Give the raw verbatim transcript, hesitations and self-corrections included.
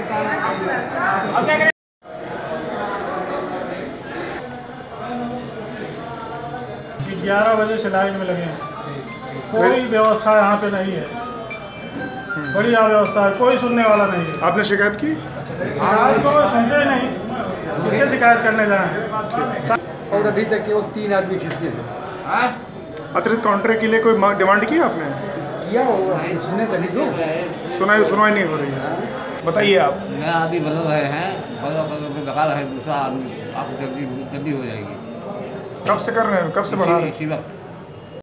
ग्यारह बजे से लाइन में लगे हैं, कोई व्यवस्था यहाँ पे नहीं है, बड़ी अव्यवस्था है, कोई सुनने वाला नहीं है। आपने शिकायत की? शिकायत को सुनते ही नहीं, किससे शिकायत करने जाए? और अभी तक केवल तीन आदमी खिसके थे। अतिरिक्त काउंटर के लिए कोई डिमांड की आपने? किया होगा, सुने तभी तो। सुनाई सुनवाई नहीं हो रही है। बताइए आप। नया आदमी बदल रहे हैं, बदल बदल लगा रहे हैं, दूसरा आदमी आपको जल्दी जल्दी हो जाएगी। कब से कर रहे हैं, कब से बढ़ा रहे हैं? इसी वक्त